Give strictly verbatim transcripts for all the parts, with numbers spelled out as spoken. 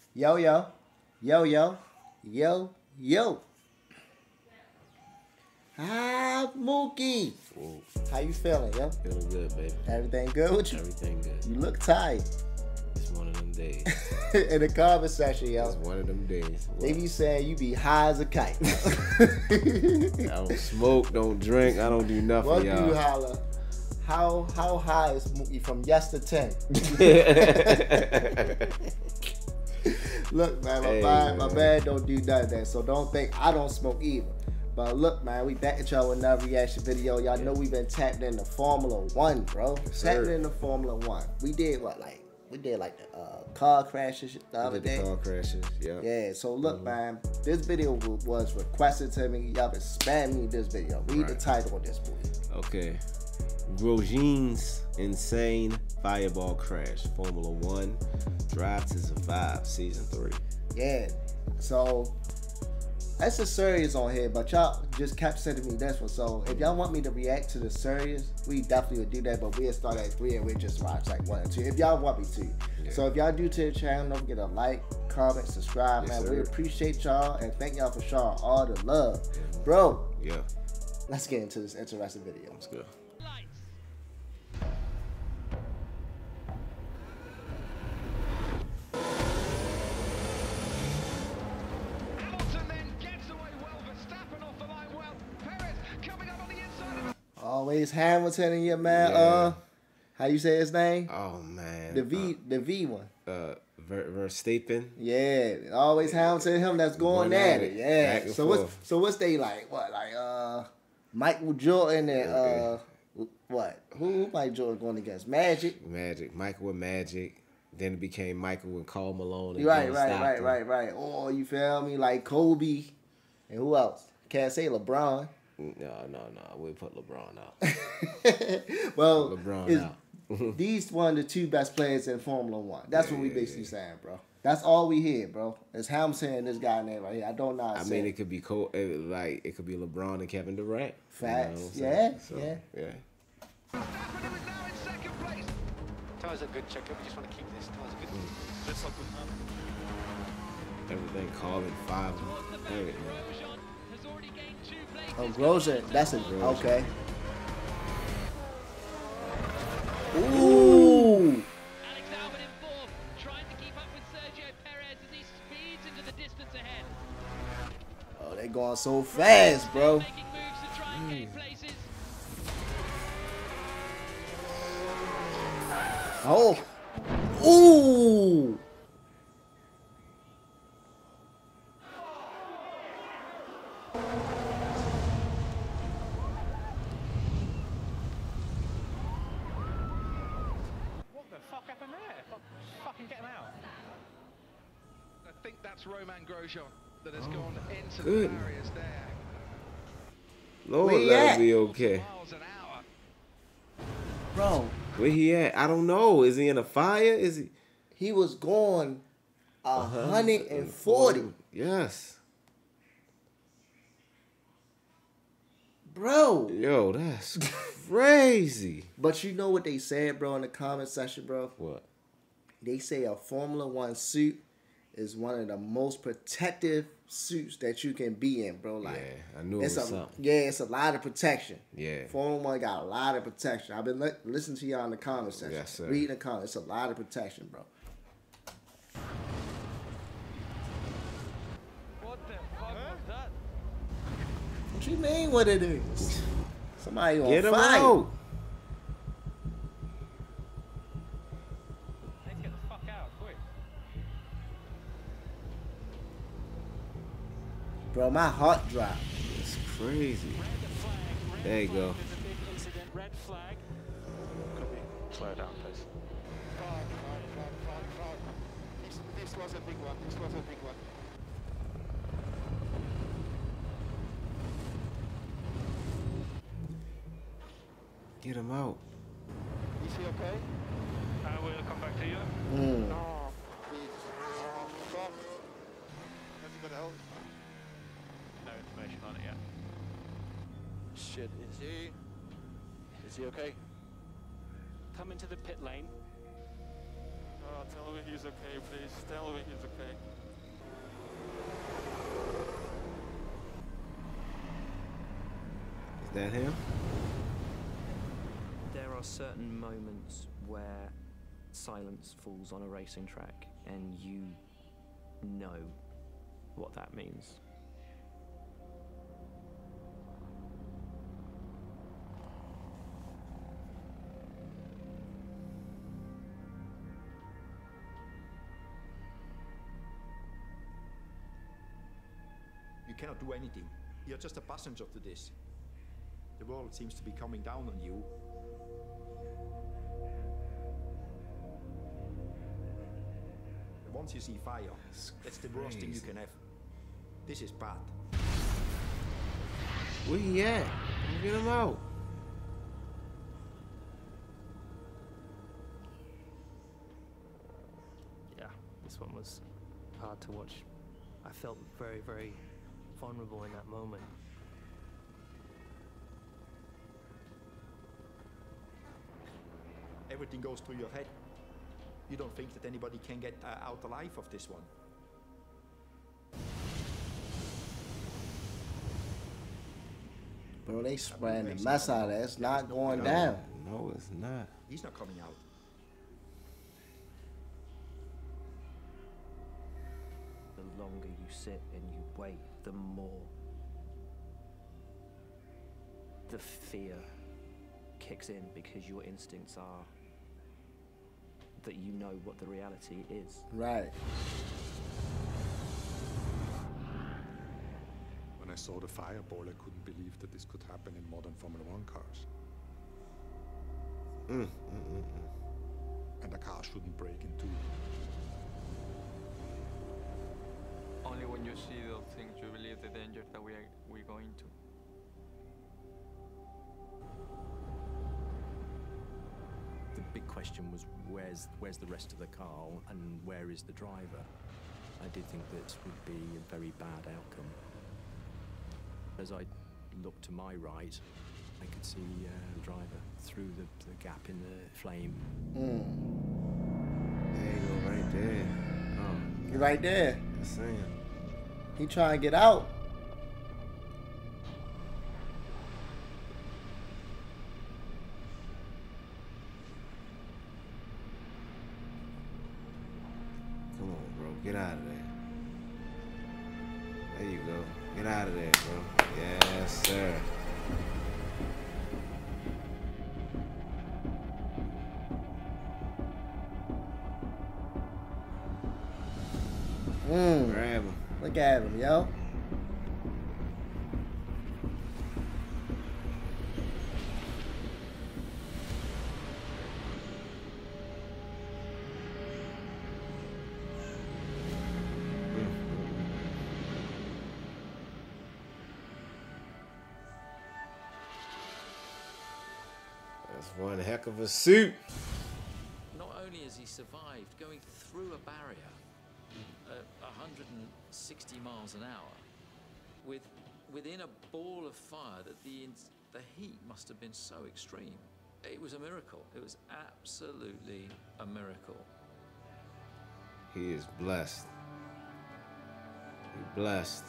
Yo, yo, yo, yo, yo, yo. Hi, Mookie. Whoa. How you feeling, yo? Feeling good, baby. Everything good with you? Everything good. You look tired. It's one of them days. In the comment section, yo. It's one of them days. They be saying you be high as a kite. I don't smoke, don't drink, I don't do nothing, What do y'all. you holler? How how high is Mookie from yes to ten? Look, man, my Hey, bad, my man. bad don't do none of that. So don't think I don't smoke either. But look, man, we back at y'all with another reaction video. Y'all know we've been tapped into Formula One, bro. Yes, tapped sir. into Formula One. We did what, like, we did like the uh, car crashes the other Did the day. car crashes, yeah. Yeah, so look, Mhm. man, this video w- was requested to me. Y'all been spamming me this video. Read the Right. title of this movie. Okay. Grosjean's insane fireball crash. Formula One, Drive to Survive, season three. Yeah, so that's a series on here, but y'all just kept sending me this one. So if y'all want me to react to the series, we definitely would do that. But we'll start at three and we'll just watch like one and two if y'all want me to. Yeah. So if y'all do to the channel, don't forget to like, comment, subscribe, Yes, man. We sir. appreciate y'all and thank y'all for showing all the love, bro. Yeah, Let's get into this interesting video. let's go. Hamilton then gets away well, Verstappen off the line well. Perez coming up on the inside of it. Always Hamilton in your man. Yeah. Uh, how you say his name? Oh, man. The V, the V one. Uh, uh, Ver- Verstappen. Yeah, always Hamilton, him that's going, Going at at it. it, Yeah. back and So what's forth. so what's they like? What like uh Michael Jordan and uh what? Who, who Mike Jordan going against? Magic. Magic. Michael with Magic. Then it became Michael and Carl Malone. And Right, John right, right, Stockton. right, right. Oh, you feel me? Like Kobe and who else? Can't say LeBron. No, no, no. We put LeBron out. well, LeBron is out. these one of the two best players in Formula One. That's Yeah, what we yeah, basically yeah. saying, bro. That's all we hear, bro. It's Hamilton and this guy name right here. I don't know how to I say mean, it. it could be co- it, like it could be LeBron and Kevin Durant. Facts. You know what I'm Yeah, saying? So, yeah. yeah. Verstappen who is now in second place. Tyres are good, checker. We just want to keep this. Tyres are good. Let's hope we Everything calling five. Everything. Oh, Grosjean. That's a Grosjean. okay. Ooh. Alex Albon in fourth, trying to keep up with Sergio Perez as he speeds into the distance ahead. Oh, they going so fast, bro. Making moves to try and gain places. Oh. Ooh. What the fuck happened there? Fuck, fucking get him out. I think that's Romain Grosjean that has gone into good. the barriers there. Lord, Where he let at? it be okay. Miles an hour. Bro, Where he at? I don't know. Is he in a fire? Is he? he was going a hundred and forty. Yes. Bro. Yo, that's crazy. But you know what they said, bro, in the comment section, bro? What? They say a Formula One suit is one of the most protective suits that you can be in, bro. Like, Yeah, I knew it it's was a, something. yeah, it's a lot of protection. Yeah. Formula One got a lot of protection. I've been li- listening to y'all in the comment section. Yes, sir. Reading the comments. It's a lot of protection, bro. What the fuck was that? What you mean what it is? Somebody on Get him fire. out. Let's get the fuck out, quick. Bro, my heart dropped. It's crazy. There you go. There's a big incident. Red flag. Copy. Slow down, please. This, this was a big one. This was a big one. Get him out. Is he okay? I will come back to you. Mm. No. Please. Come. Has he got help? No information on it yet. Shit. Is he? Is he okay? Come into the pit lane. Oh, tell me he's okay, please. Tell me he's okay. That him? There are certain moments where silence falls on a racing track and you know what that means. You cannot do anything. You're just a passenger to this. The world seems to be coming down on you. And once you see fire, That's, that's the worst thing you can have. This is bad. Where he at? Get him out. Yeah, this one was hard to watch. I felt very, very vulnerable in that moment. Everything goes through your head. You don't think that anybody can get uh, out alive of this one. Bro, they spraying the mess out of that. It's not going down. No, it's not. He's not coming out. The longer you sit and you wait, the more the fear kicks in, because your instincts are that you know what the reality is. Right. When I saw the fireball, I couldn't believe that this could happen in modern Formula One cars. Mm, mm, mm, mm. And the car shouldn't break in two. Only when you see those things you believe the danger that we are we go into. The big question was where's where's the rest of the car and where is the driver? I did think this would be a very bad outcome. As I looked to my right, I could see uh, the driver through the, the gap in the flame. Mm. There you go, right there. Oh, You're right there. just saying. He trying to get out. Come on, bro. Get out of there. There you go. Get out of there, bro. Yes, sir. Mm. Grab him. Look at him, yo. That's one heck of a suit. Not only has he survived going through a barrier at one hundred sixty miles an hour, with within a ball of fire that the ins- the heat must have been so extreme. It was a miracle. It was absolutely a miracle. He is blessed. He's blessed.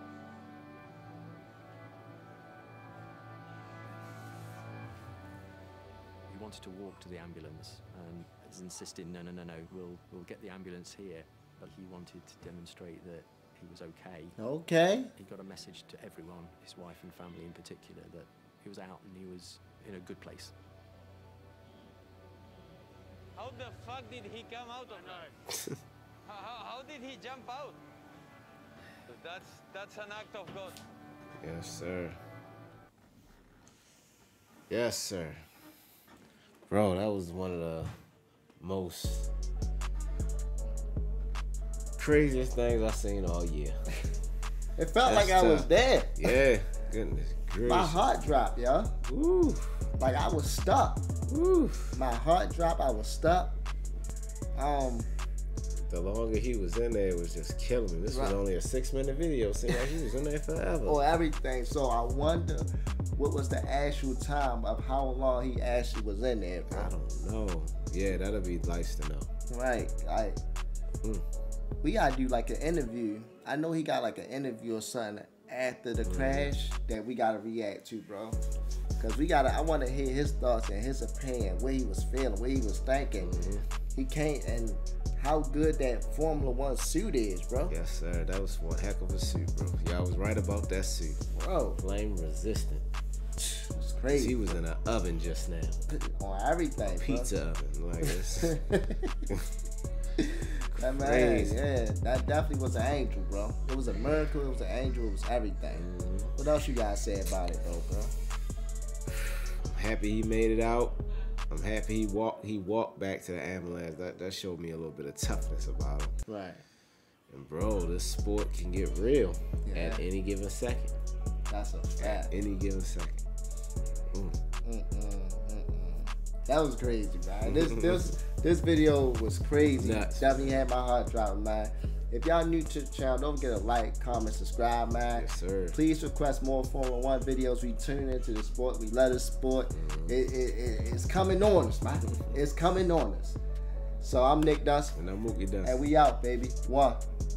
He wanted to walk to the ambulance and was insisting, no, no, no, no, we'll we'll get the ambulance here. But he wanted to demonstrate that he was okay. Okay. He got a message to everyone, his wife and family in particular, that he was out and he was in a good place. How the fuck did he come out of that? how, how, how did he jump out? That's that's an act of God. Yes, sir. Yes, sir. Bro, that was one of the most craziest things I've seen all year. It felt That's like I was tough. dead. Yeah, goodness gracious. My heart dropped, yo. Woo. Like I was stuck. Woo. My heart dropped. I was stuck. Um, The longer he was in there, it was just killing me. This was Right. only a six-minute video. Seemed like he was in there forever. or everything. So I wonder what was the actual time of how long he actually was in there, bro. I don't know. Yeah, that'll be nice to know. Right. Like, Mm. we gotta do like an interview. I know he got like an interview or something after the crash that we gotta react to, bro. Cause we gotta, I wanna hear his thoughts and his opinion, what he was feeling, what he was thinking. Mm-hmm. He can't, and how good that Formula One suit is, bro. Yes, sir. That was one heck of a suit, bro. Y'all was right about that suit, bro. Flame resistant. It's crazy. He was in an oven just now. On everything, pizza bro. oven, like this. That man, Crazy. yeah, that definitely was an angel, bro. It was a miracle. It was an angel. It was everything. Mm-hmm. What else you guys say about it, though, bro? I'm happy he made it out. I'm happy he walked. He walked back to the ambulance. That that showed me a little bit of toughness about him. Right. And bro, this sport can get real Yeah. at any given second. That's a fact. At any given second. Mm. Mm-mm, mm-mm. That was crazy, man. This this this video was crazy. Nuts. Definitely had my heart dropping, man. If y'all new to the channel, don't forget to like, comment, subscribe, man. Yes, sir. Please request more Formula One videos. We tune into the sport. We love the sport. Mm-hmm. It, it, it, it's coming on us, man. It's coming on us. So I'm Nick Dust. And I'm Mookie Dust. And we out, baby. One.